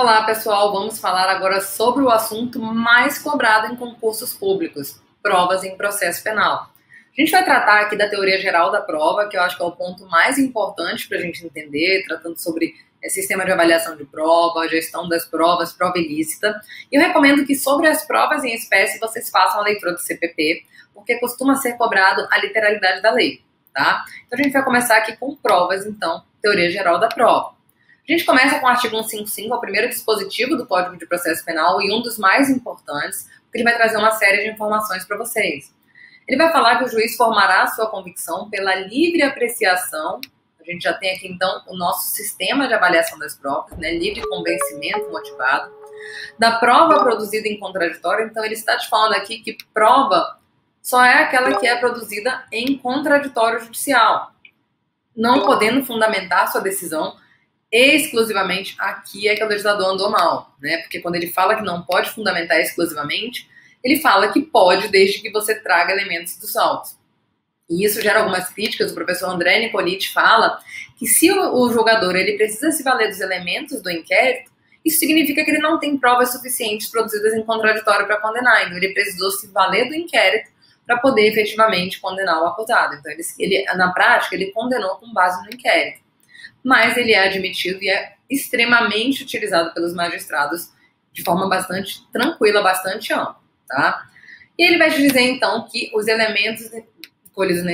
Olá, pessoal! Vamos falar agora sobre o assunto mais cobrado em concursos públicos, provas em processo penal. A gente vai tratar aqui da teoria geral da prova, que eu acho que é o ponto mais importante para a gente entender, tratando sobre sistema de avaliação de prova, gestão das provas, prova ilícita. E eu recomendo que sobre as provas em espécie vocês façam a leitura do CPP, porque costuma ser cobrado a literalidade da lei, tá? Então a gente vai começar aqui com provas, então, teoria geral da prova. A gente começa com o artigo 155, é o primeiro dispositivo do Código de Processo Penal e um dos mais importantes, porque ele vai trazer uma série de informações para vocês. Ele vai falar que o juiz formará a sua convicção pela livre apreciação. A gente já tem aqui, então, o nosso sistema de avaliação das provas, né? Livre convencimento motivado. Da prova produzida em contraditório, então ele está te falando aqui que prova só é aquela que é produzida em contraditório judicial, não podendo fundamentar sua decisão exclusivamente. Aqui é que o legislador andou mal, né? Porque quando ele fala que não pode fundamentar exclusivamente, ele fala que pode, desde que você traga elementos dos autos. E isso gera algumas críticas. O professor André Nicoliti fala que se o julgador ele precisa se valer dos elementos do inquérito, isso significa que ele não tem provas suficientes produzidas em contraditório para condenar. Então ele precisou se valer do inquérito para poder efetivamente condenar o acusado. Então ele, na prática, ele condenou com base no inquérito. Mas ele é admitido e é extremamente utilizado pelos magistrados de forma bastante tranquila, bastante ampla, tá? E ele vai te dizer, então, que os elementos colhidos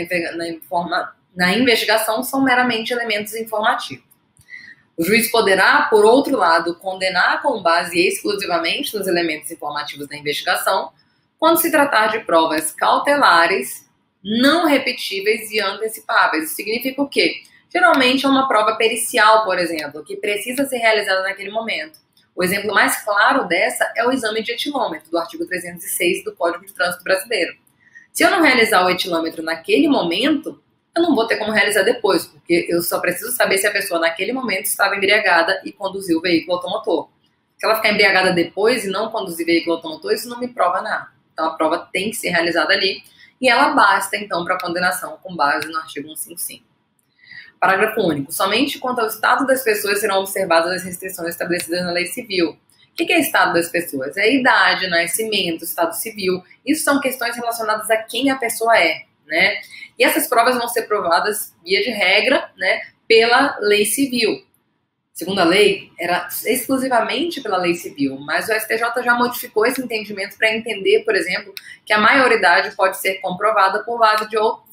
na investigação são meramente elementos informativos. O juiz poderá, por outro lado, condenar com base exclusivamente nos elementos informativos da investigação, quando se tratar de provas cautelares, não repetíveis e antecipáveis. Isso significa o quê? Geralmente é uma prova pericial, por exemplo, que precisa ser realizada naquele momento. O exemplo mais claro dessa é o exame de etilômetro, do artigo 306 do Código de Trânsito Brasileiro. Se eu não realizar o etilômetro naquele momento, eu não vou ter como realizar depois, porque eu só preciso saber se a pessoa naquele momento estava embriagada e conduziu o veículo automotor. Se ela ficar embriagada depois e não conduzir veículo automotor, isso não me prova nada. Então a prova tem que ser realizada ali e ela basta, então, para a condenação com base no artigo 155. Parágrafo único. Somente quanto ao estado das pessoas serão observadas as restrições estabelecidas na lei civil. O que é estado das pessoas? É idade, nascimento, estado civil. Isso são questões relacionadas a quem a pessoa é, né? E essas provas vão ser provadas, via de regra, né, pela lei civil. Segundo a lei, era exclusivamente pela lei civil, mas o STJ já modificou esse entendimento para entender, por exemplo, que a maioridade pode ser comprovada por base de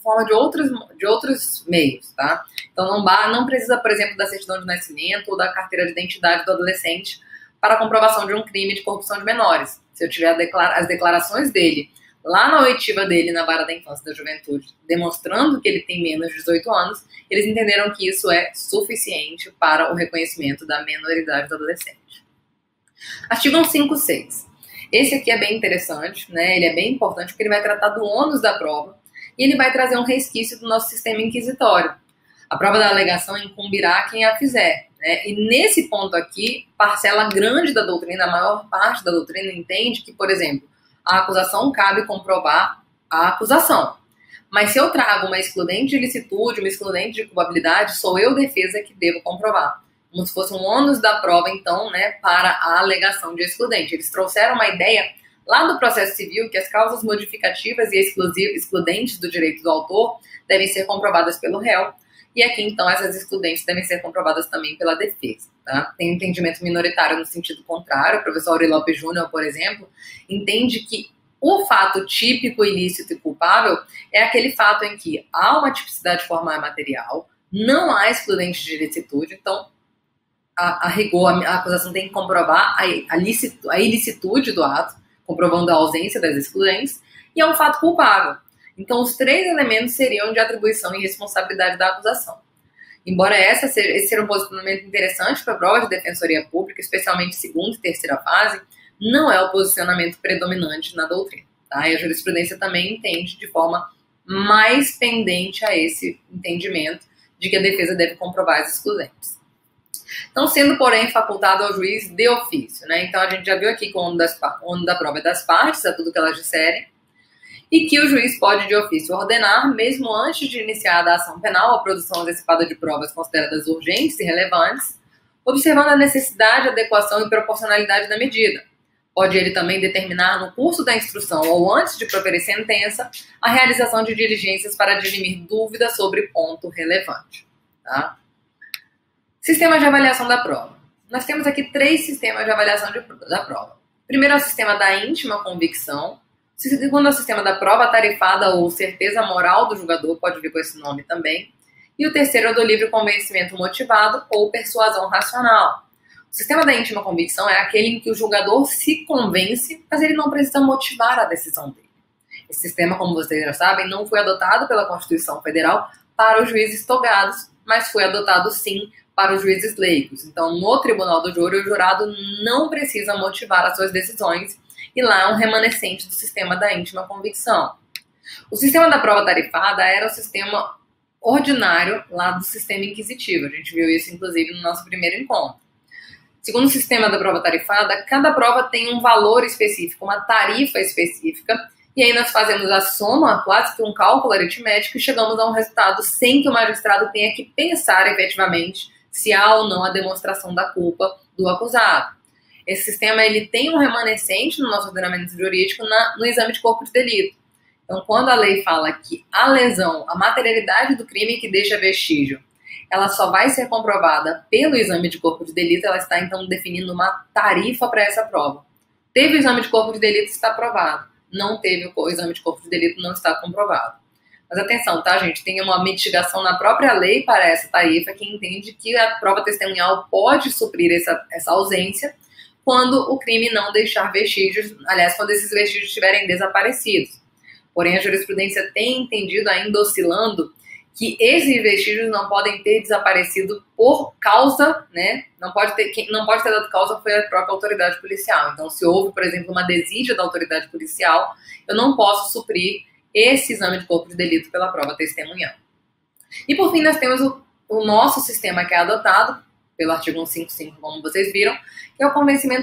outros meios, tá? Então não precisa, por exemplo, da certidão de nascimento ou da carteira de identidade do adolescente para a comprovação de um crime de corrupção de menores. Se eu tiver as declarações dele lá na oitiva dele na vara da infância e da juventude, demonstrando que ele tem menos de 18 anos, eles entenderam que isso é suficiente para o reconhecimento da menoridade do adolescente. Artigo 156. Esse aqui é bem interessante, né? Ele é bem importante porque ele vai tratar do ônus da prova e ele vai trazer um resquício do nosso sistema inquisitório. A prova da alegação incumbirá quem a fizer, né? E nesse ponto aqui, parcela grande da doutrina, a maior parte da doutrina entende que, por exemplo, a acusação cabe comprovar a acusação. Mas se eu trago uma excludente de ilicitude, uma excludente de culpabilidade, sou eu, defesa, que devo comprovar. Como se fosse um ônus da prova, então, né, para a alegação de excludente. Eles trouxeram uma ideia lá do processo civil que as causas modificativas e excludentes do direito do autor devem ser comprovadas pelo réu. E aqui, então, essas excludentes devem ser comprovadas também pela defesa. Tá? Tem um entendimento minoritário no sentido contrário. O professor Auri Lopes Júnior, por exemplo, entende que o fato típico, ilícito e culpável é aquele fato em que há uma tipicidade formal e material, não há excludente de ilicitude, então, a rigor, a acusação tem que comprovar a ilicitude do ato, comprovando a ausência das excludentes, e é um fato culpável. Então, os três elementos seriam de atribuição e responsabilidade da acusação. Embora esse seja um posicionamento interessante para a prova de defensoria pública, especialmente segunda e terceira fase, não é o posicionamento predominante na doutrina. Tá? E a jurisprudência também entende de forma mais pendente a esse entendimento de que a defesa deve comprovar as excludentes. Então, sendo, porém, facultado ao juiz de ofício, né? Então, a gente já viu aqui que o ônus da prova é das partes, é tudo que elas disserem, e que o juiz pode, de ofício, ordenar, mesmo antes de iniciada a ação penal, a produção antecipada de provas consideradas urgentes e relevantes, observando a necessidade, adequação e proporcionalidade da medida. Pode ele também determinar no curso da instrução ou antes de proferir sentença a realização de diligências para dirimir dúvidas sobre ponto relevante. Tá? Sistema de avaliação da prova. Nós temos aqui 3 sistemas de avaliação da prova. Primeiro é o sistema da íntima convicção. Segundo é o sistema da prova tarifada ou certeza moral do julgador, pode vir com esse nome também. E o terceiro é o do livre convencimento motivado ou persuasão racional. O sistema da íntima convicção é aquele em que o julgador se convence, mas ele não precisa motivar a decisão dele. Esse sistema, como vocês já sabem, não foi adotado pela Constituição Federal para os juízes togados, mas foi adotado sim para os juízes leigos. Então, no tribunal do júri, o jurado não precisa motivar as suas decisões e lá é um remanescente do sistema da íntima convicção. O sistema da prova tarifada era o sistema ordinário lá do sistema inquisitivo. A gente viu isso, inclusive, no nosso primeiro encontro. Segundo o sistema da prova tarifada, cada prova tem um valor específico, uma tarifa específica, e aí nós fazemos a soma, quase que um cálculo aritmético, e chegamos a um resultado sem que o magistrado tenha que pensar efetivamente se há ou não a demonstração da culpa do acusado. Esse sistema ele tem um remanescente no nosso ordenamento jurídico no exame de corpo de delito. Então, quando a lei fala que a lesão, a materialidade do crime que deixa vestígio, ela só vai ser comprovada pelo exame de corpo de delito, ela está, então, definindo uma tarifa para essa prova. Teve o exame de corpo de delito, está aprovado. Não teve o exame de corpo de delito, não está comprovado. Mas atenção, tá, gente? Tem uma mitigação na própria lei para essa tarifa que entende que a prova testemunhal pode suprir essa ausência quando o crime não deixar vestígios, aliás, quando esses vestígios estiverem desaparecidos. Porém, a jurisprudência tem entendido, ainda oscilando, que esses vestígios não podem ter desaparecido por causa, né? Quem não pode ter dado causa foi a própria autoridade policial. Então, se houve, por exemplo, uma desídia da autoridade policial, eu não posso suprir esse exame de corpo de delito pela prova testemunhal. E, por fim, nós temos o nosso sistema que é adotado pelo artigo 155, como vocês viram, que é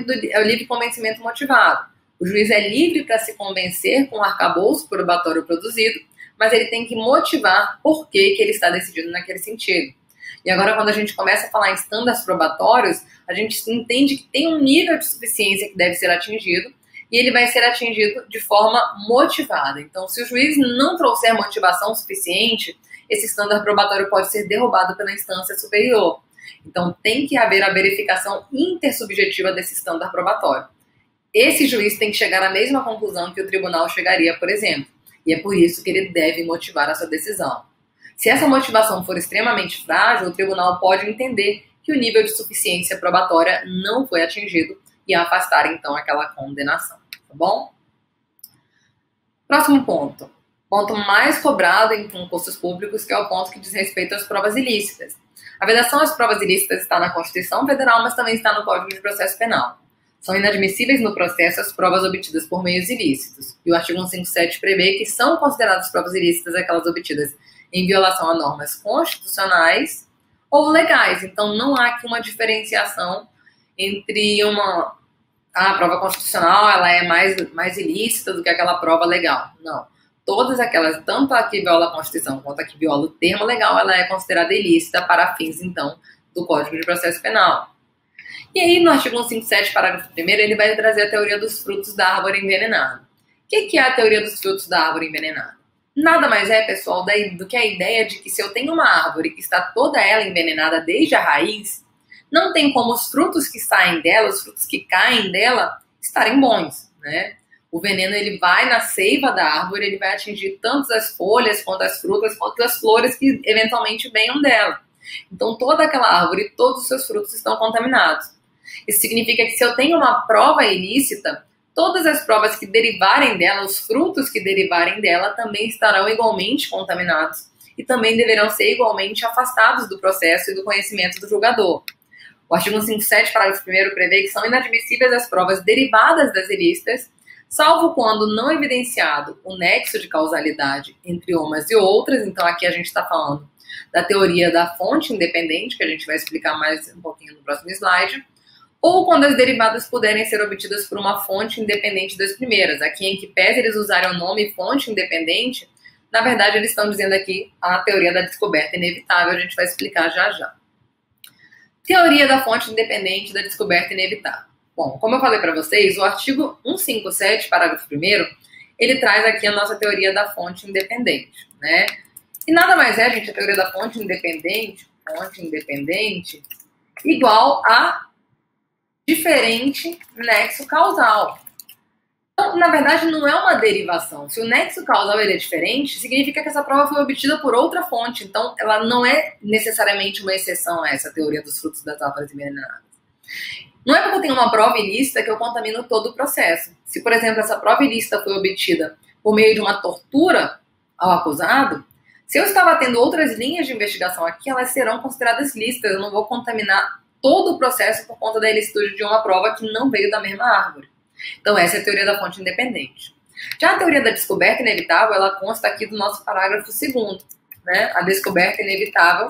o livre convencimento motivado. O juiz é livre para se convencer com o arcabouço probatório produzido, mas ele tem que motivar por que ele está decidido naquele sentido. E agora, quando a gente começa a falar em estándares probatórios, a gente entende que tem um nível de suficiência que deve ser atingido, e ele vai ser atingido de forma motivada. Então, se o juiz não trouxer motivação suficiente, esse estándar probatório pode ser derrubado pela instância superior. Então, tem que haver a verificação intersubjetiva desse estándar probatório. Esse juiz tem que chegar à mesma conclusão que o tribunal chegaria, por exemplo. E é por isso que ele deve motivar a sua decisão. Se essa motivação for extremamente frágil, o tribunal pode entender que o nível de suficiência probatória não foi atingido e afastar, então, aquela condenação. Tá bom? Próximo ponto. Ponto mais cobrado em concursos públicos, que é o ponto que diz respeito às provas ilícitas. A vedação às provas ilícitas está na Constituição Federal, mas também está no Código de Processo Penal. São inadmissíveis no processo as provas obtidas por meios ilícitos. E o artigo 157 prevê que são consideradas provas ilícitas aquelas obtidas em violação a normas constitucionais ou legais. Então, não há aqui uma diferenciação entre a prova constitucional ela é mais ilícita do que aquela prova legal. Não. Todas aquelas, tanto a que viola a Constituição quanto a que viola o termo legal, ela é considerada ilícita para fins, então, do Código de Processo Penal. E aí, no artigo 157, parágrafo 1º, ele vai trazer a teoria dos frutos da árvore envenenada. O que é a teoria dos frutos da árvore envenenada? Nada mais é, pessoal, do que a ideia de que se eu tenho uma árvore que está toda ela envenenada desde a raiz, não tem como os frutos que saem dela, os frutos que caem dela, estarem bons, né? O veneno ele vai na seiva da árvore, ele vai atingir tanto as folhas, quanto as frutas, quanto as flores que eventualmente venham dela. Então toda aquela árvore, todos os seus frutos estão contaminados. Isso significa que se eu tenho uma prova ilícita, todas as provas que derivarem dela, os frutos que derivarem dela, também estarão igualmente contaminados e também deverão ser igualmente afastados do processo e do conhecimento do julgador. O artigo 157, parágrafo 1º, prevê que são inadmissíveis as provas derivadas das ilícitas, salvo quando não evidenciado o nexo de causalidade entre umas e outras. Então aqui a gente está falando da teoria da fonte independente, que a gente vai explicar mais um pouquinho no próximo slide, ou quando as derivadas puderem ser obtidas por uma fonte independente das primeiras. Aqui, em que pese eles usarem o nome fonte independente, na verdade eles estão dizendo aqui a teoria da descoberta inevitável, a gente vai explicar já já. Teoria da fonte independente da descoberta inevitável. Bom, como eu falei para vocês, o artigo 157, parágrafo 1º, ele traz aqui a nossa teoria da fonte independente, né? E nada mais é, gente, a teoria da fonte independente, igual a diferente nexo causal. Então, na verdade, não é uma derivação. Se o nexo causal ele é diferente, significa que essa prova foi obtida por outra fonte. Então, ela não é necessariamente uma exceção a essa teoria dos frutos das árvores envenenadas. Não é porque eu tenho uma prova ilícita que eu contamino todo o processo. Se, por exemplo, essa prova ilícita foi obtida por meio de uma tortura ao acusado, se eu estava tendo outras linhas de investigação aqui, elas serão consideradas lícitas. Eu não vou contaminar todo o processo por conta da ilicitude de uma prova que não veio da mesma árvore. Então, essa é a teoria da fonte independente. Já a teoria da descoberta inevitável, ela consta aqui do nosso parágrafo 2º, né? A descoberta inevitável,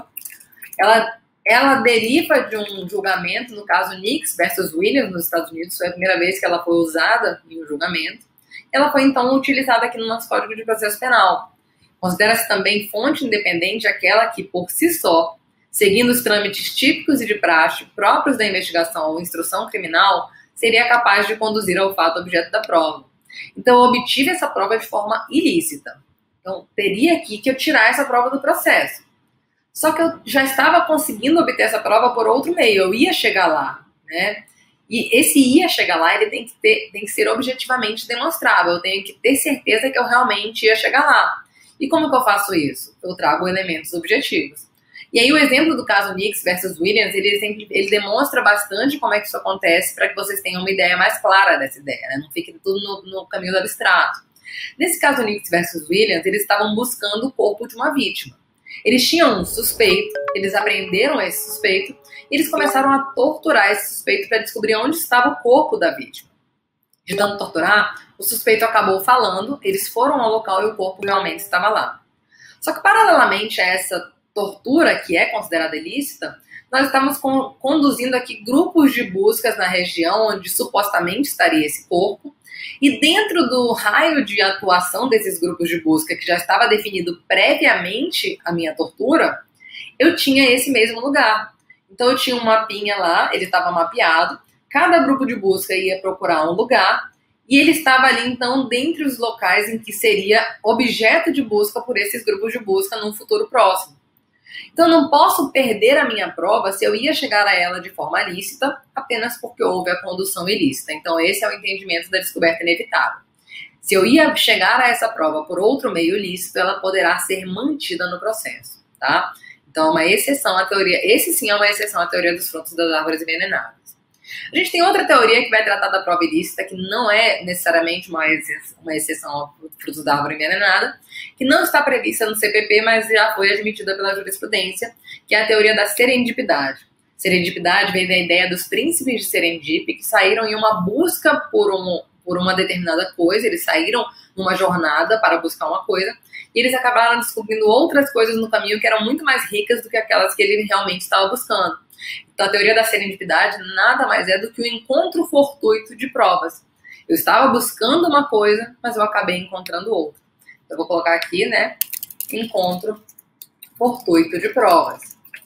ela deriva de um julgamento, no caso Nix versus Williams, nos Estados Unidos. Foi a primeira vez que ela foi usada em um julgamento. Ela foi, então, utilizada aqui no nosso Código de Processo Penal. Considera-se também fonte independente aquela que, por si só, seguindo os trâmites típicos e de praxe próprios da investigação ou instrução criminal, seria capaz de conduzir ao fato objeto da prova. Então, eu obtive essa prova de forma ilícita. Então, teria aqui que eu tirar essa prova do processo. Só que eu já estava conseguindo obter essa prova por outro meio, eu ia chegar lá, né? E esse ia chegar lá, ele tem que ser objetivamente demonstrável, eu tenho que ter certeza que eu realmente ia chegar lá. E como que eu faço isso? Eu trago elementos objetivos. E aí o exemplo do caso Nix versus Williams, ele demonstra bastante como é que isso acontece para que vocês tenham uma ideia mais clara dessa ideia, né? Não fique tudo no caminho do abstrato. Nesse caso Nix versus Williams, eles estavam buscando o corpo de uma vítima. Eles tinham um suspeito, eles apreenderam esse suspeito e eles começaram a torturar esse suspeito para descobrir onde estava o corpo da vítima. De tanto torturar, o suspeito acabou falando, eles foram ao local e o corpo realmente estava lá. Só que paralelamente a essa tortura, que é considerada ilícita, nós estamos conduzindo aqui grupos de buscas na região onde supostamente estaria esse corpo, e dentro do raio de atuação desses grupos de busca, que já estava definido previamente a minha tortura, eu tinha esse mesmo lugar. Então eu tinha um mapinha lá, ele estava mapeado, cada grupo de busca ia procurar um lugar, e ele estava ali, então, dentre os locais em que seria objeto de busca por esses grupos de busca num futuro próximo. Então, eu não posso perder a minha prova se eu ia chegar a ela de forma lícita apenas porque houve a condução ilícita. Então, esse é o entendimento da descoberta inevitável. Se eu ia chegar a essa prova por outro meio lícito, ela poderá ser mantida no processo, tá? Então, é uma exceção à teoria. Esse sim é uma exceção à teoria dos frutos das árvores envenenadas. A gente tem outra teoria que vai tratar da prova ilícita, que não é necessariamente uma exceção ao frutos da árvore envenenada, que não está prevista no CPP, mas já foi admitida pela jurisprudência, que é a teoria da serendipidade. Serendipidade vem da ideia dos príncipes de Serendip, que saíram em uma busca por uma determinada coisa, eles saíram numa jornada para buscar uma coisa, e eles acabaram descobrindo outras coisas no caminho que eram muito mais ricas do que aquelas que ele realmente estava buscando. Então, a teoria da serendipidade nada mais é do que o encontro fortuito de provas. Eu estava buscando uma coisa, mas eu acabei encontrando outra. Então, eu vou colocar aqui, né, encontro fortuito de provas.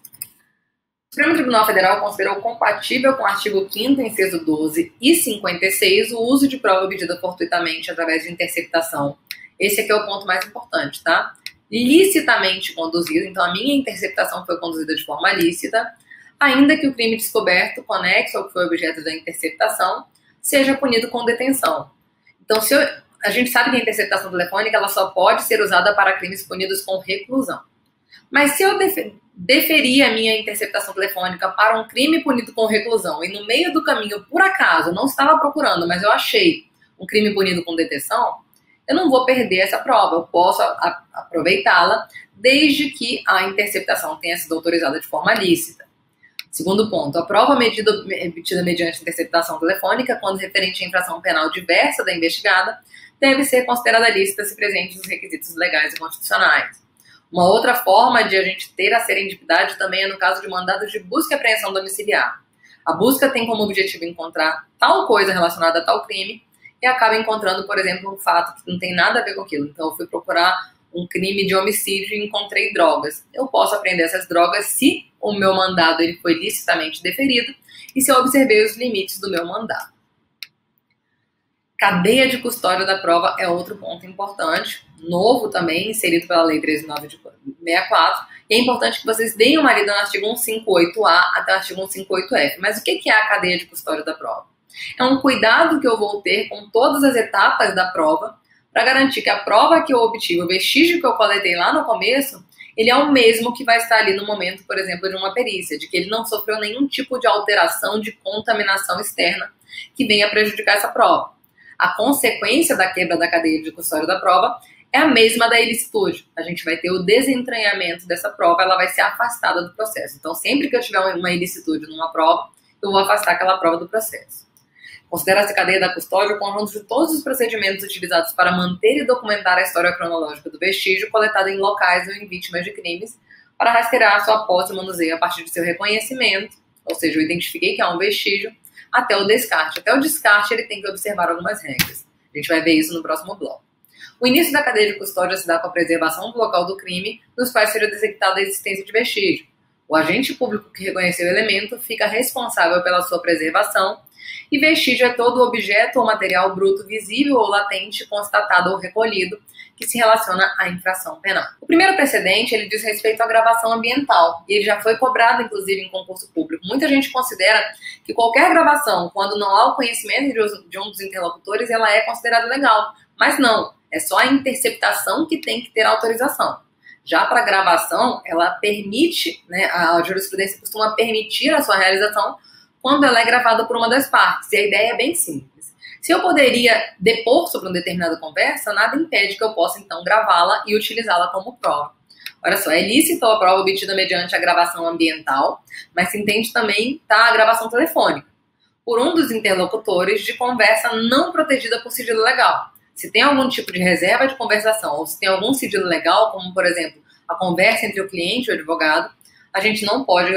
O Supremo Tribunal Federal considerou compatível com o artigo 5º, inciso 12 e 56, o uso de prova obtida fortuitamente através de interceptação. Esse aqui é o ponto mais importante, tá? Licitamente conduzido, então a minha interceptação foi conduzida de forma lícita, ainda que o crime descoberto conexo ao que foi objeto da interceptação seja punido com detenção. Então, a gente sabe que a interceptação telefônica ela só pode ser usada para crimes punidos com reclusão. Mas se eu deferir a minha interceptação telefônica para um crime punido com reclusão e no meio do caminho, por acaso, eu não estava procurando, mas eu achei um crime punido com detenção, eu não vou perder essa prova, eu posso aproveitá-la desde que a interceptação tenha sido autorizada de forma lícita. Segundo ponto, a prova obtida mediante interceptação telefônica, quando referente à infração penal diversa da investigada, deve ser considerada lícita se presentes os requisitos legais e constitucionais. Uma outra forma de a gente ter a serendipidade também é no caso de mandados de busca e apreensão domiciliar. A busca tem como objetivo encontrar tal coisa relacionada a tal crime e acaba encontrando, por exemplo, um fato que não tem nada a ver com aquilo. Então, eu fui procurar um crime de homicídio e encontrei drogas. Eu posso apreender essas drogas se o meu mandado ele foi licitamente deferido e se eu observei os limites do meu mandado. Cadeia de custódia da prova é outro ponto importante, novo também, inserido pela Lei 13.964, e é importante que vocês deem uma lida no artigo 158A até o artigo 158F. Mas o que é a cadeia de custódia da prova? É um cuidado que eu vou ter com todas as etapas da prova para garantir que a prova que eu obtive, o vestígio que eu coletei lá no começo, ele é o mesmo que vai estar ali no momento, por exemplo, de uma perícia, de que ele não sofreu nenhum tipo de alteração, de contaminação externa que venha prejudicar essa prova. A consequência da quebra da cadeia de custódia da prova é a mesma da ilicitude. A gente vai ter o desentranhamento dessa prova, ela vai ser afastada do processo. Então, sempre que eu tiver uma ilicitude numa prova, eu vou afastar aquela prova do processo. Considera-se cadeia da custódia o conjunto de todos os procedimentos utilizados para manter e documentar a história cronológica do vestígio coletado em locais ou em vítimas de crimes, para rastrear a sua posse e manuseio a partir de seu reconhecimento, ou seja, eu identifiquei que há um vestígio, até o descarte. Até o descarte ele tem que observar algumas regras. A gente vai ver isso no próximo bloco. O início da cadeia de custódia se dá com a preservação do local do crime, nos quais seja detectada a existência de vestígio. O agente público que reconheceu o elemento fica responsável pela sua preservação, e vestígio é todo objeto ou material bruto visível ou latente, constatado ou recolhido, que se relaciona à infração penal. O primeiro precedente, ele diz respeito à gravação ambiental, e ele já foi cobrado, inclusive, em concurso público. Muita gente considera que qualquer gravação, quando não há o conhecimento de um dos interlocutores, ela é considerada legal. Mas não, é só a interceptação que tem que ter autorização. Já para a gravação, ela permite, né, a jurisprudência costuma permitir a sua realização quando ela é gravada por uma das partes. E a ideia é bem simples. Se eu poderia depor sobre uma determinada conversa, nada impede que eu possa, então, gravá-la e utilizá-la como prova. Olha só, é lícito a prova obtida mediante a gravação ambiental, mas se entende também a gravação telefônica, por um dos interlocutores de conversa não protegida por sigilo legal. Se tem algum tipo de reserva de conversação, ou se tem algum sigilo legal, como, por exemplo, a conversa entre o cliente e o advogado, a gente não pode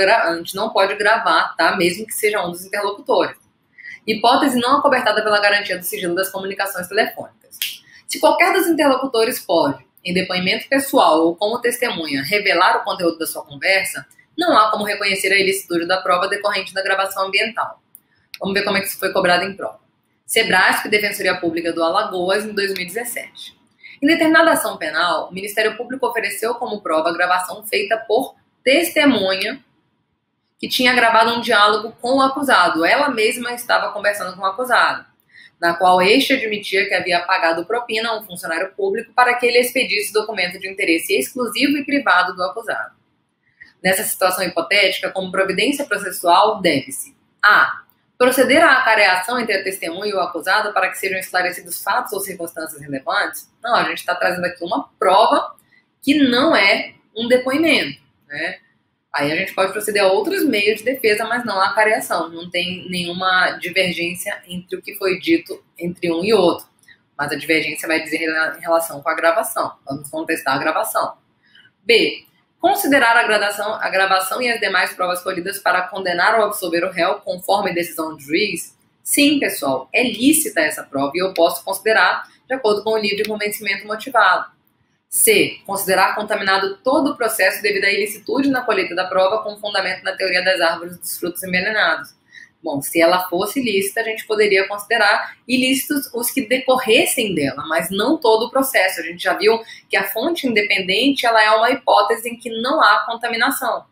gravar, tá? Mesmo que seja um dos interlocutores. Hipótese não acobertada pela garantia do sigilo das comunicações telefônicas. Se qualquer dos interlocutores pode, em depoimento pessoal ou como testemunha, revelar o conteúdo da sua conversa, não há como reconhecer a ilicitude da prova decorrente da gravação ambiental. Vamos ver como é que isso foi cobrado em prova. Sebrasp e Defensoria Pública do Alagoas, em 2017. Em determinada ação penal, o Ministério Público ofereceu como prova a gravação feita por testemunha que tinha gravado um diálogo com o acusado. Ela mesma estava conversando com o acusado, na qual este admitia que havia pagado propina a um funcionário público para que ele expedisse documento de interesse exclusivo e privado do acusado. Nessa situação hipotética, como providência processual, deve-se a. Proceder à acareação entre a testemunha e o acusado para que sejam esclarecidos fatos ou circunstâncias relevantes. Não, a gente está trazendo aqui uma prova que não é um depoimento, né? Aí a gente pode proceder a outros meios de defesa, mas não a acareação. Não tem nenhuma divergência entre o que foi dito entre um e outro. Mas a divergência vai dizer em relação com a gravação. Vamos contestar a gravação. B. Considerar a gravação e as demais provas colhidas para condenar ou absolver o réu, conforme decisão do juiz? Sim, pessoal, é lícita essa prova e eu posso considerar de acordo com o livre convencimento motivado. C. Considerar contaminado todo o processo devido à ilicitude na colheita da prova com fundamento na teoria das árvores dos frutos envenenados. Bom, se ela fosse lícita, a gente poderia considerar ilícitos os que decorressem dela, mas não todo o processo. A gente já viu que a fonte independente ela é uma hipótese em que não há contaminação.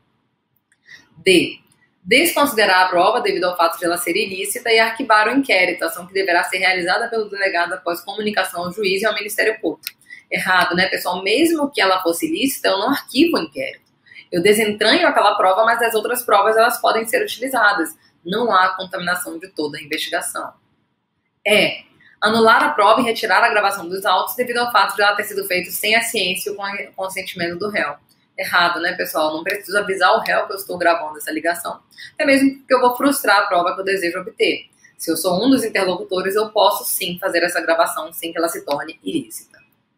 D. Desconsiderar a prova devido ao fato de ela ser ilícita e arquivar o inquérito, ação que deverá ser realizada pelo delegado após comunicação ao juiz e ao Ministério Público. Errado, né, pessoal? Mesmo que ela fosse ilícita, eu não arquivo o inquérito. Eu desentranho aquela prova, mas as outras provas elas podem ser utilizadas. Não há contaminação de toda a investigação. E. Anular a prova e retirar a gravação dos autos devido ao fato de ela ter sido feita sem a ciência ou com o consentimento do réu. Errado, né, pessoal? Não preciso avisar o réu que eu estou gravando essa ligação, até mesmo porque eu vou frustrar a prova que eu desejo obter. Se eu sou um dos interlocutores, eu posso sim fazer essa gravação sem que ela se torne ilícita.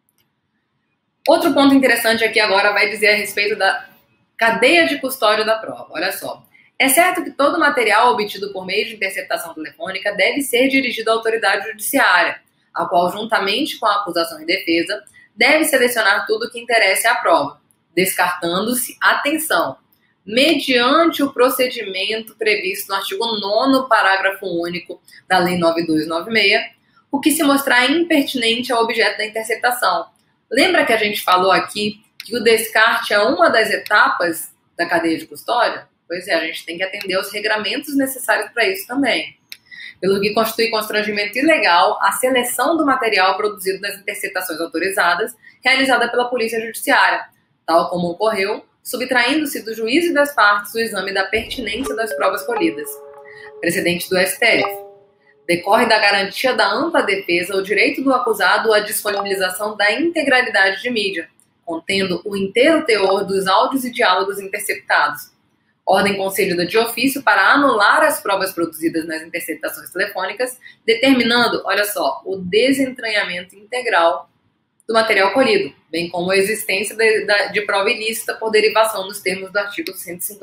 Outro ponto interessante aqui agora vai dizer a respeito da cadeia de custódia da prova. Olha só. É certo que todo material obtido por meio de interceptação telefônica deve ser dirigido à autoridade judiciária, a qual, juntamente com a acusação e defesa, deve selecionar tudo que interesse à prova, descartando-se, atenção, mediante o procedimento previsto no artigo 9º, parágrafo único da Lei 9296, o que se mostrar impertinente ao objeto da interceptação. Lembra que a gente falou aqui que o descarte é uma das etapas da cadeia de custódia? Pois é, a gente tem que atender aos regramentos necessários para isso também. Pelo que constitui constrangimento ilegal a seleção do material produzido nas interceptações autorizadas, realizada pela Polícia Judiciária, tal como ocorreu, subtraindo-se do juízo e das partes o exame da pertinência das provas colhidas. Precedente do STF. Decorre da garantia da ampla defesa o direito do acusado à disponibilização da integralidade de mídia, contendo o inteiro teor dos áudios e diálogos interceptados. Ordem concedida de ofício para anular as provas produzidas nas interceptações telefônicas, determinando, olha só, o desentranhamento integral do material colhido, bem como a existência de prova ilícita por derivação dos termos do artigo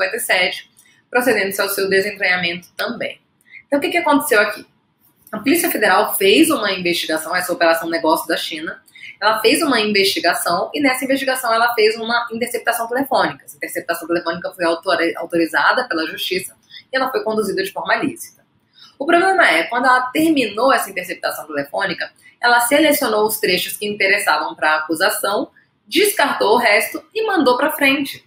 157, procedendo-se ao seu desentranhamento também. Então, o que aconteceu aqui? A Polícia Federal fez uma investigação, essa Operação Negócio da China, ela fez uma investigação e nessa investigação ela fez uma interceptação telefônica. Essa interceptação telefônica foi autorizada pela Justiça e ela foi conduzida de forma lícita. O problema é, quando ela terminou essa interceptação telefônica, ela selecionou os trechos que interessavam para a acusação, descartou o resto e mandou para frente.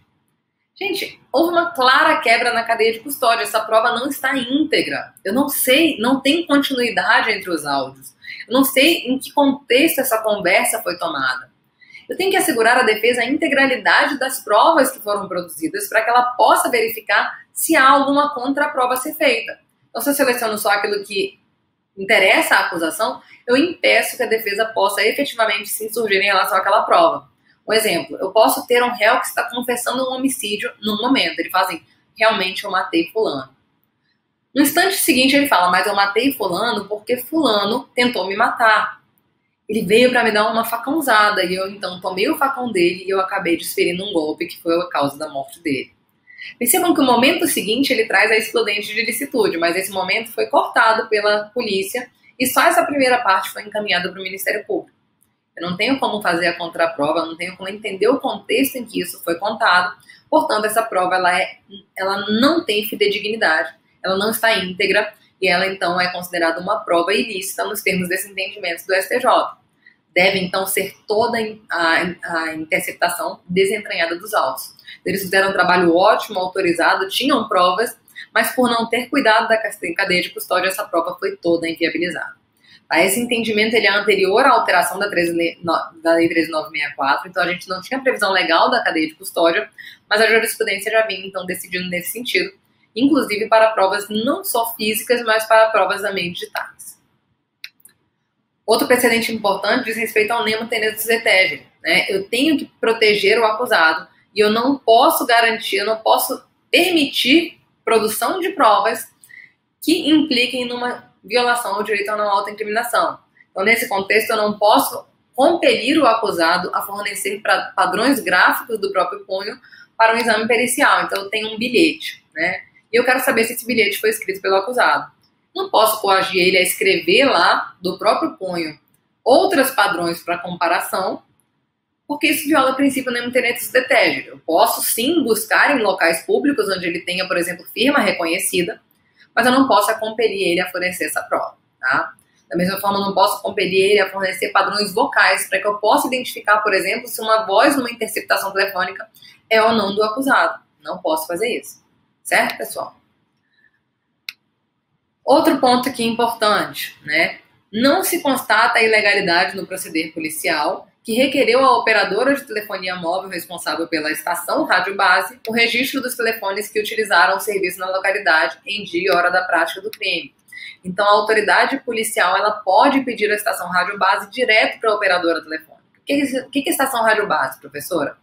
Gente, houve uma clara quebra na cadeia de custódia, essa prova não está íntegra. Eu não sei, não tem continuidade entre os áudios. Eu não sei em que contexto essa conversa foi tomada. Eu tenho que assegurar à defesa a integralidade das provas que foram produzidas para que ela possa verificar se há alguma contraprova a ser feita. Então, se eu seleciono só aquilo que interessa à acusação, eu impeço que a defesa possa efetivamente se insurgir em relação àquela prova. Um exemplo, eu posso ter um réu que está confessando um homicídio num momento. Ele fala assim, realmente eu matei fulano. No instante seguinte ele fala, mas eu matei fulano porque fulano tentou me matar. Ele veio para me dar uma facãozada e eu então tomei o facão dele e eu acabei desferindo um golpe que foi a causa da morte dele. Percebam que o momento seguinte ele traz a excludente de licitude, mas esse momento foi cortado pela polícia e só essa primeira parte foi encaminhada para o Ministério Público. Eu não tenho como fazer a contraprova, eu não tenho como entender o contexto em que isso foi contado, portanto essa prova ela não tem fidedignidade. Ela não está íntegra e ela, então, é considerada uma prova ilícita nos termos desse entendimento do STJ. Deve, então, ser toda a interceptação desentranhada dos autos. Eles fizeram um trabalho ótimo, autorizado, tinham provas, mas por não ter cuidado da cadeia de custódia, essa prova foi toda inviabilizada. Esse entendimento ele é anterior à alteração da Lei 13.964, então a gente não tinha previsão legal da cadeia de custódia, mas a jurisprudência já vinha, então, decidindo nesse sentido, inclusive para provas não só físicas, mas para provas também digitais. Outro precedente importante diz respeito ao nemo tenetus etegere, né? Eu tenho que proteger o acusado e eu não posso garantir, eu não posso permitir produção de provas que impliquem numa violação ao direito à não autoincriminação. Então, nesse contexto, eu não posso compelir o acusado a fornecer padrões gráficos do próprio punho para um exame pericial. Então, eu tenho um bilhete, né? E eu quero saber se esse bilhete foi escrito pelo acusado. Não posso coagir ele a escrever lá, do próprio punho, outros padrões para comparação, porque isso viola o princípio nemo tenetus etegere. Eu posso, sim, buscar em locais públicos onde ele tenha, por exemplo, firma reconhecida, mas eu não posso compelir ele a fornecer essa prova, tá? Da mesma forma, eu não posso compelir ele a fornecer padrões vocais para que eu possa identificar, por exemplo, se uma voz numa interceptação telefônica é ou não do acusado. Não posso fazer isso. Certo, pessoal? Outro ponto aqui importante, né? Não se constata a ilegalidade no proceder policial que requereu à operadora de telefonia móvel responsável pela estação rádio base o registro dos telefones que utilizaram o serviço na localidade em dia e hora da prática do crime. Então, a autoridade policial ela pode pedir a estação rádio base direto para a operadora telefônica. O que é estação rádio base, professora?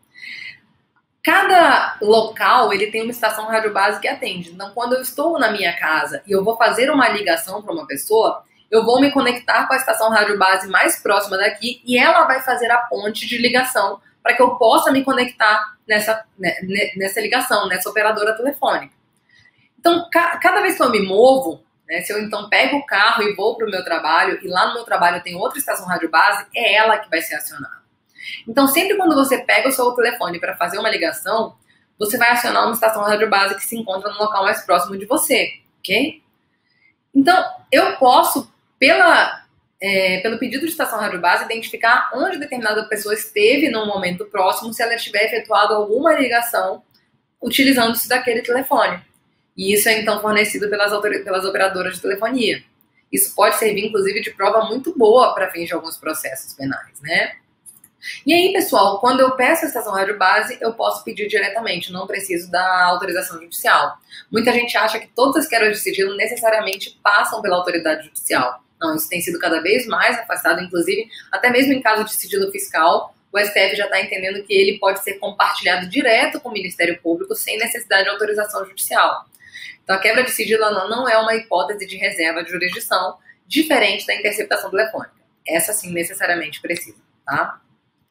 Cada local ele tem uma estação rádio base que atende. Então, quando eu estou na minha casa e eu vou fazer uma ligação para uma pessoa, eu vou me conectar com a estação rádio base mais próxima daqui e ela vai fazer a ponte de ligação para que eu possa me conectar nessa ligação, nessa operadora telefônica. Então, cada vez que eu me movo, né, se eu então pego o carro e vou para o meu trabalho e lá no meu trabalho tem outra estação rádio base, é ela que vai ser acionada. Então, sempre quando você pega o seu telefone para fazer uma ligação, você vai acionar uma estação radiobase que se encontra no local mais próximo de você, ok? Então, eu posso, pelo pedido de estação radiobase, identificar onde determinada pessoa esteve no momento próximo, se ela tiver efetuado alguma ligação utilizando-se daquele telefone. E isso é, então, fornecido pelas operadoras de telefonia. Isso pode servir, inclusive, de prova muito boa para fins de alguns processos penais, né? E aí, pessoal, quando eu peço a estação radiobase, eu posso pedir diretamente, não preciso da autorização judicial. Muita gente acha que todas as quebras de sigilo necessariamente passam pela autoridade judicial. Não, isso tem sido cada vez mais afastado, inclusive, até mesmo em caso de sigilo fiscal, o STF já está entendendo que ele pode ser compartilhado direto com o Ministério Público sem necessidade de autorização judicial. Então, a quebra de sigilo não é uma hipótese de reserva de jurisdição, diferente da interceptação telefônica. Essa, sim, necessariamente precisa, tá?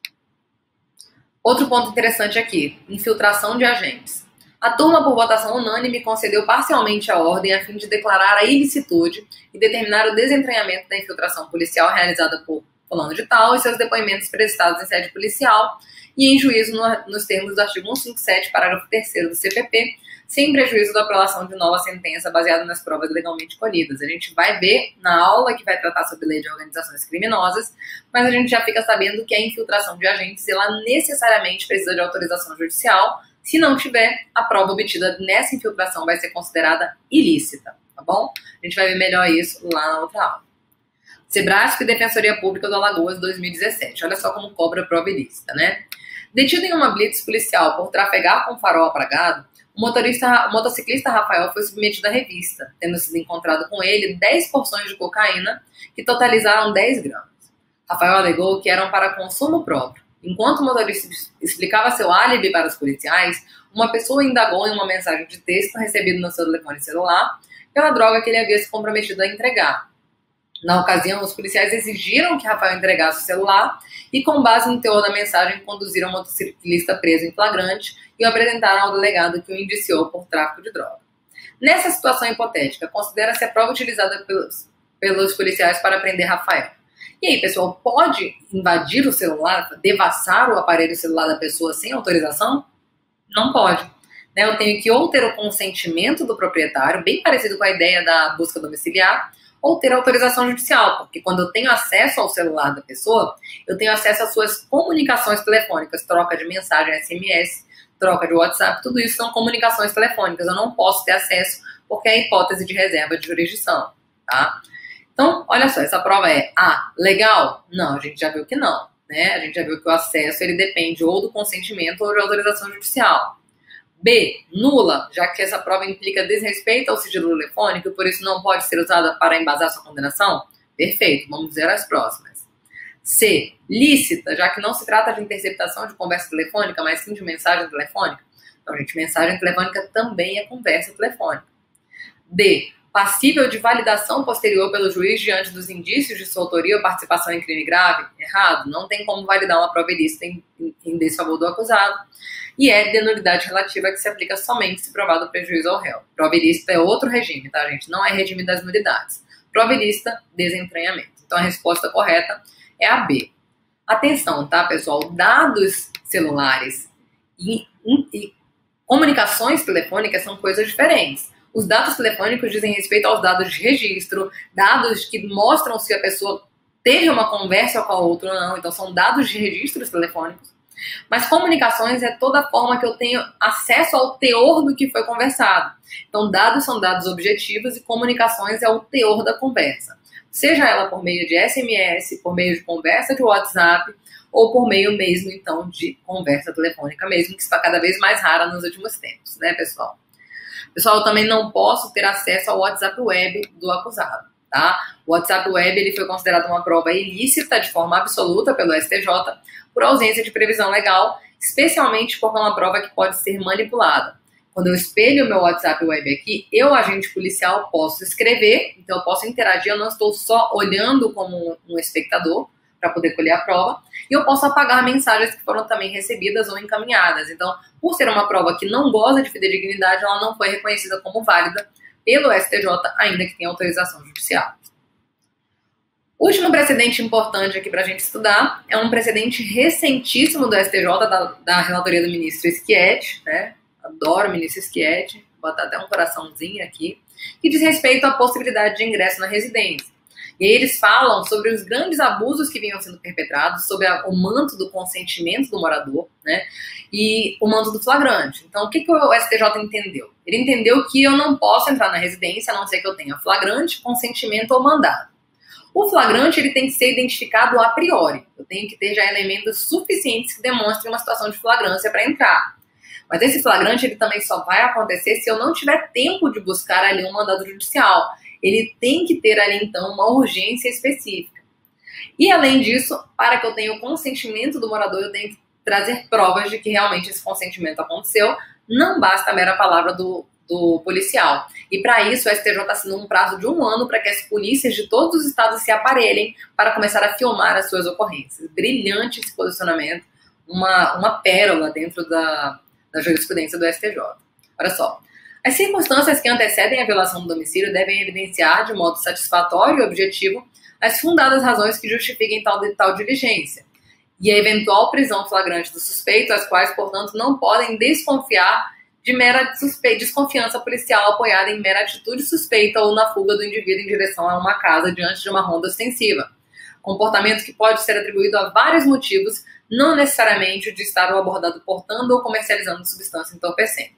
Outro ponto interessante aqui, infiltração de agentes. A turma, por votação unânime, concedeu parcialmente a ordem a fim de declarar a ilicitude e determinar o desentranhamento da infiltração policial realizada por fulano de tal e seus depoimentos prestados em sede policial e em juízo nos termos do artigo 157, parágrafo 3º do CPP, sem prejuízo da aprovação de nova sentença baseada nas provas legalmente colhidas. A gente vai ver na aula que vai tratar sobre lei de organizações criminosas, mas a gente já fica sabendo que a infiltração de agentes, ela necessariamente precisa de autorização judicial. Se não tiver, a prova obtida nessa infiltração vai ser considerada ilícita, tá bom? A gente vai ver melhor isso lá na outra aula. Sebrasp e Defensoria Pública do Alagoas, 2017. Olha só como cobra prova ilícita, né? Detido em uma blitz policial por trafegar com farol apagado, o motociclista Rafael foi submetido à revista, tendo sido encontrado com ele 10 porções de cocaína que totalizaram 10 gramas. Rafael alegou que eram para consumo próprio. Enquanto o motorista explicava seu álibi para os policiais, uma pessoa indagou em uma mensagem de texto recebida no seu telefone celular pela droga que ele havia se comprometido a entregar. Na ocasião, os policiais exigiram que Rafael entregasse o celular e, com base no teor da mensagem, conduziram o motociclista preso em flagrante e o apresentaram ao delegado que o indiciou por tráfico de droga. Nessa situação hipotética, considera-se a prova utilizada pelos policiais para prender Rafael. E aí, pessoal, pode invadir o celular, devassar o aparelho celular da pessoa sem autorização? Não pode. Eu tenho que ou ter o consentimento do proprietário, bem parecido com a ideia da busca domiciliar, ou ter autorização judicial, porque quando eu tenho acesso ao celular da pessoa, eu tenho acesso às suas comunicações telefônicas, troca de mensagem, SMS, troca de WhatsApp, tudo isso são comunicações telefônicas, eu não posso ter acesso porque é hipótese de reserva de jurisdição, tá? Então, olha só, essa prova é legal? Não, a gente já viu que não, né? A gente já viu que o acesso, ele depende ou do consentimento ou de autorização judicial. B, nula, já que essa prova implica desrespeito ao sigilo telefônico e por isso não pode ser usada para embasar sua condenação? Perfeito, vamos dizer as próximas. C, lícita, já que não se trata de interceptação de conversa telefônica, mas sim de mensagem telefônica. Então, gente, mensagem telefônica também é conversa telefônica. D, passível de validação posterior pelo juiz diante dos indícios de sua autoria ou participação em crime grave? Errado, não tem como validar uma prova ilícita em desfavor do acusado. E é de nulidade relativa que se aplica somente se provado o prejuízo ao réu. Prova ilícita é outro regime, tá, gente? Não é regime das nulidades. Prova ilícita, desentranhamento. Então, a resposta correta é a B. Atenção, tá, pessoal? Dados celulares e comunicações telefônicas são coisas diferentes. Os dados telefônicos dizem respeito aos dados de registro, dados que mostram se a pessoa teve uma conversa com a outra ou não. Então, são dados de registros telefônicos. Mas comunicações é toda a forma que eu tenho acesso ao teor do que foi conversado. Então, dados são dados objetivos e comunicações é o teor da conversa. Seja ela por meio de SMS, por meio de conversa de WhatsApp, ou por meio mesmo, então, de conversa telefônica mesmo, que está cada vez mais rara nos últimos tempos, né, pessoal? Pessoal, eu também não posso ter acesso ao WhatsApp Web do acusado, tá? O WhatsApp Web, ele foi considerado uma prova ilícita de forma absoluta pelo STJ, por ausência de previsão legal, especialmente porque é uma prova que pode ser manipulada. Quando eu espelho o meu WhatsApp Web aqui, eu, agente policial, posso escrever, então eu posso interagir, eu não estou só olhando como um espectador para poder colher a prova, e eu posso apagar mensagens que foram também recebidas ou encaminhadas. Então, por ser uma prova que não goza de fidedignidade, ela não foi reconhecida como válida pelo STJ, ainda que tenha autorização judicial. O último precedente importante aqui para a gente estudar é um precedente recentíssimo do STJ, da relatoria do ministro Schietti, né? adoro ministro Schietti, vou botar até um coraçãozinho aqui, que diz respeito à possibilidade de ingresso na residência. E aí eles falam sobre os grandes abusos que vinham sendo perpetrados, sobre o manto do consentimento do morador, né, e o manto do flagrante. Então, o que o STJ entendeu? Ele entendeu que eu não posso entrar na residência, a não ser que eu tenha flagrante, consentimento ou mandado. O flagrante ele tem que ser identificado a priori. Eu tenho que ter já elementos suficientes que demonstrem uma situação de flagrância para entrar. Mas esse flagrante ele também só vai acontecer se eu não tiver tempo de buscar ali um mandado judicial. Ele tem que ter ali, então, uma urgência específica. E, além disso, para que eu tenha o consentimento do morador, eu tenho que trazer provas de que realmente esse consentimento aconteceu. Não basta a mera palavra do policial. E, para isso, o STJ assinou um prazo de 1 ano para que as polícias de todos os estados se aparelhem para começar a filmar as suas ocorrências. Brilhante esse posicionamento, uma pérola dentro da jurisprudência do STJ. Olha só. As circunstâncias que antecedem a violação do domicílio devem evidenciar de modo satisfatório e objetivo as fundadas razões que justifiquem tal diligência e a eventual prisão flagrante do suspeito, as quais, portanto, não podem desconfiar de mera desconfiança policial apoiada em mera atitude suspeita ou na fuga do indivíduo em direção a uma casa diante de uma ronda ostensiva. Comportamento que pode ser atribuído a vários motivos, não necessariamente o de estar ou abordado portando ou comercializando substância entorpecente.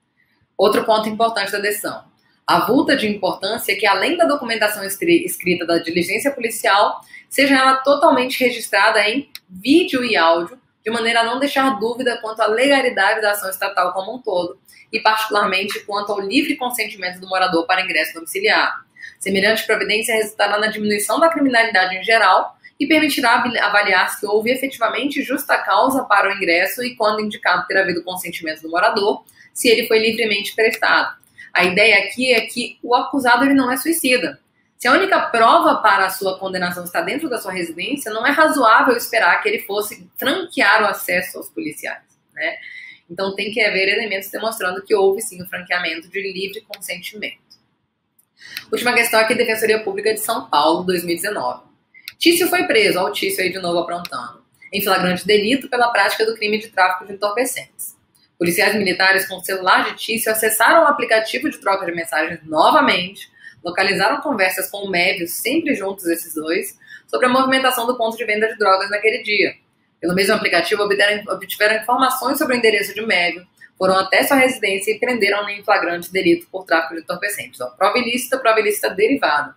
Outro ponto importante da decisão. Avulta de importância que, além da documentação escrita da diligência policial, seja ela totalmente registrada em vídeo e áudio, de maneira a não deixar dúvida quanto à legalidade da ação estatal como um todo, e particularmente quanto ao livre consentimento do morador para ingresso domiciliar. Semelhante providência resultará na diminuição da criminalidade em geral e permitirá avaliar se houve efetivamente justa causa para o ingresso e, quando indicado ter havido consentimento do morador, se ele foi livremente prestado. A ideia aqui é que o acusado ele não é suicida. Se a única prova para a sua condenação está dentro da sua residência, não é razoável esperar que ele fosse franquear o acesso aos policiais, né? Então tem que haver elementos demonstrando que houve sim o franqueamento de livre consentimento. Última questão aqui, Defensoria Pública de São Paulo, 2019. Tício foi preso, olha o Tício aí de novo aprontando, em flagrante delito pela prática do crime de tráfico de entorpecentes. Policiais militares com o celular de Tício acessaram o aplicativo de troca de mensagens novamente, localizaram conversas com o Mévio, sempre juntos esses dois, sobre a movimentação do ponto de venda de drogas naquele dia. Pelo mesmo aplicativo, obtiveram informações sobre o endereço de Mévio, foram até sua residência e prenderam-no em flagrante delito por tráfico de entorpecentes. Prova ilícita derivada.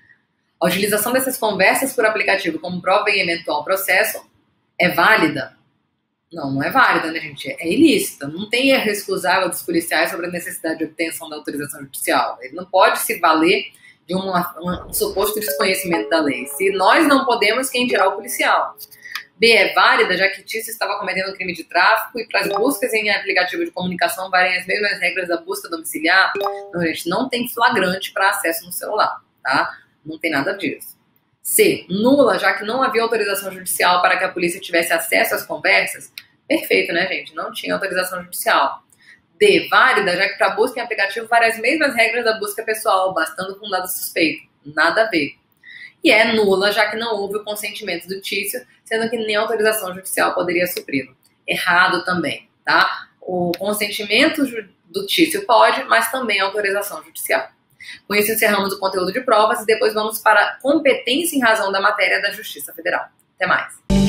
A utilização dessas conversas por aplicativo como prova em eventual processo é válida? Não é válida, né, gente? É ilícita. Não tem erro excusável dos policiais sobre a necessidade de obtenção da autorização judicial. Ele não pode se valer de um suposto desconhecimento da lei. Se nós não podemos, quem dirá o policial? B, é válida, já que Tício estava cometendo um crime de tráfico e para as buscas em aplicativo de comunicação valem as mesmas regras da busca domiciliar. Não, gente, não tem flagrante para acesso no celular, tá? Não tem nada disso. C, nula, já que não havia autorização judicial para que a polícia tivesse acesso às conversas. Perfeito, né, gente? Não tinha autorização judicial. D, válida, já que para busca em aplicativo valem as mesmas regras da busca pessoal, bastando com dado suspeito. Nada a ver. E é nula, já que não houve o consentimento do Tício, sendo que nem autorização judicial poderia supri-lo. Errado também, tá? O consentimento do Tício pode, mas também a autorização judicial. Com isso, encerramos o conteúdo de provas e depois vamos para a competência em razão da matéria da Justiça Federal. Até mais.